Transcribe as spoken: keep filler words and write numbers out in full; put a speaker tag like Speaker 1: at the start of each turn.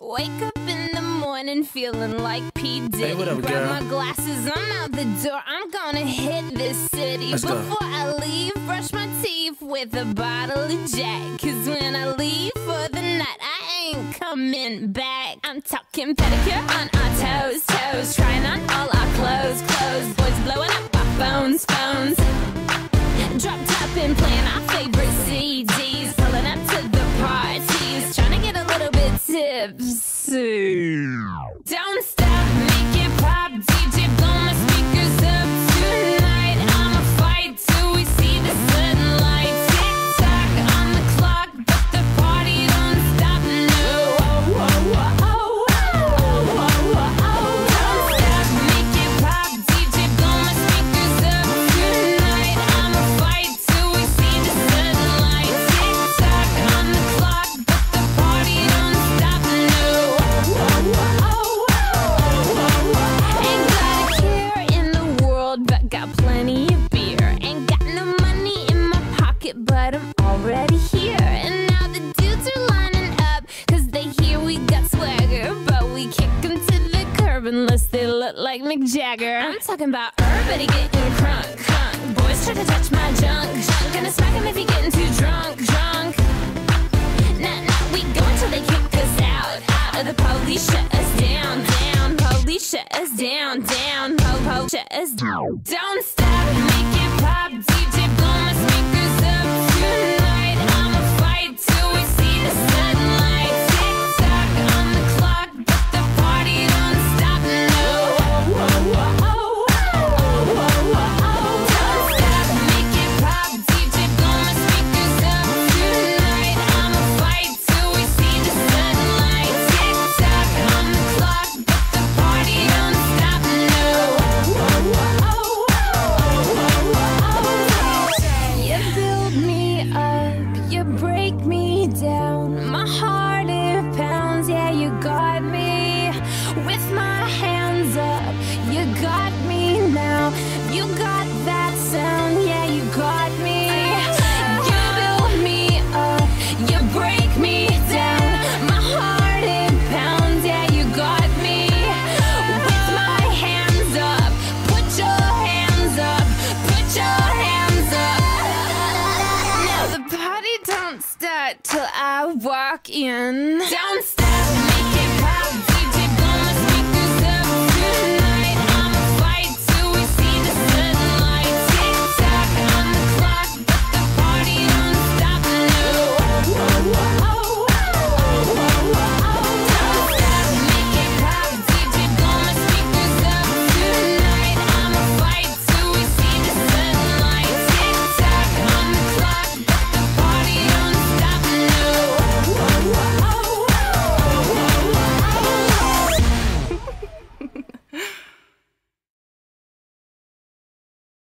Speaker 1: Wake up in the morning feeling like P Diddy.
Speaker 2: Hey, what up,
Speaker 1: Grab
Speaker 2: girl?
Speaker 1: my glasses, I'm out the door. I'm gonna hit this city.
Speaker 2: Let's
Speaker 1: Before
Speaker 2: go.
Speaker 1: I leave, brush my teeth with a bottle of Jack. Cause when I leave for the night, I ain't coming back. I'm talking pedicure on our toes, toes. Trying on all our clothes, clothes. Boys blowing up our phones, phones. Drop top and playing our favorite C Ds. Pulling up to the parties, trying to get a little bit tipsy. Don't stop, make it pop, D J blow my speakers up tonight. I'ma fight till we see the sunlight. Tick tock on the clock, but the party don't stop. No, oh, oh, oh, oh, oh, oh, oh, oh. Don't stop, make it pop, D J blow my speakers up tonight. I'ma fight till we see the sunlight. Tick tock on the clock, but the party don't stop. No, oh, oh, oh, oh. Ain't got a care in the world, but got plenty of beer. Ain't got no money in my pocket, but I'm already here. And now the dudes are lining up, cause they hear we got swagger. But we kick them to the curb unless they look like Mick Jagger. I'm talking about everybody getting crunk, crunk. Boys try to touch my junk, junk. Gonna smack him if he getting too drunk, drunk. Nah, nah, we go until they kick us out, out. Or the police shut us down, down. Police shut us down, down. Po, po, shut us down. Don't stop.